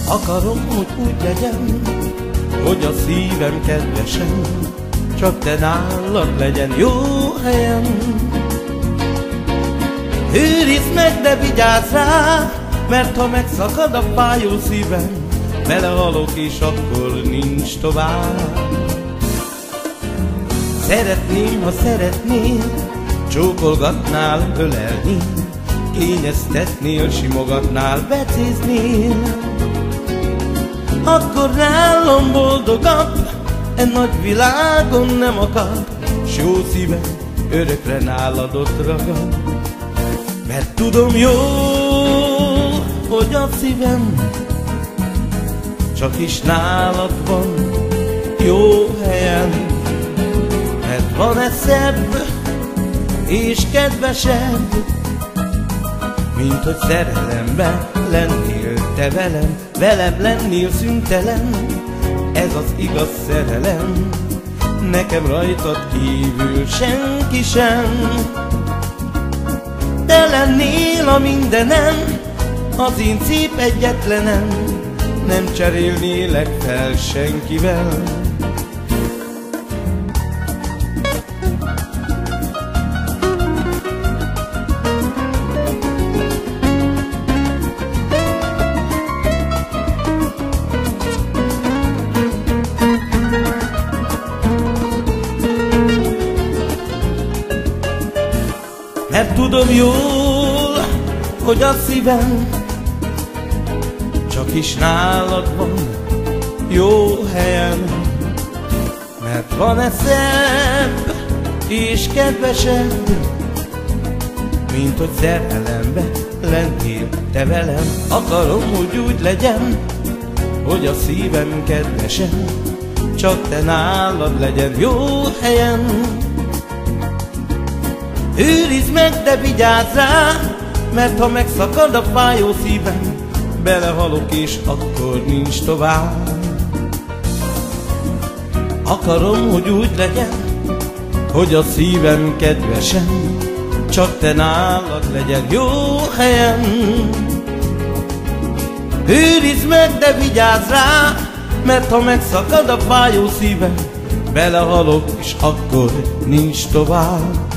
Akarom, hogy úgy legyen, hogy a szívem kedvesen, csak te nálad legyen jó helyen. Őrizd meg, de vigyázz rá, mert ha megszakad a fájó szívem, belehalok és akkor nincs tovább. Szeretném, ha szeretnél, csókolgatnál, ölelnél, kényeztetnél, simogatnál, becéznél. Akkor nálam boldogabb, e nagy világon nem akad, s jó szívem örökre nálad ott ragad. Mert tudom jól, hogy a szívem csak is nálad van jó helyen. Mert van-e szebb és kedvesebb, mint hogy szerelemben lennél te velem, velem lennél szüntelen. Ez az igaz szerelem, nekem rajtad kívül senki sem. Te lennél a mindenem, az én szép egyetlenem, nem cserélnélek fel senkivel. Mert tudom jól, hogy a szívem csak is nálad van jó helyen. Mert van-e szebb és kedvesebb, mint hogy szerelembe lennél te velem. Akarom, hogy úgy legyen, hogy a szívem kedvesen, csak te nálad legyen jó helyen. Őrizd meg, de vigyázz rá, mert ha megszakad a fájó szívem, belehalok és akkor nincs tovább. Akarom, hogy úgy legyen, hogy a szívem kedvesen, csak te nálad legyen jó helyen. Őrizd meg, de vigyázz rá, mert ha megszakad a fájó szívem, belehalok és akkor nincs tovább.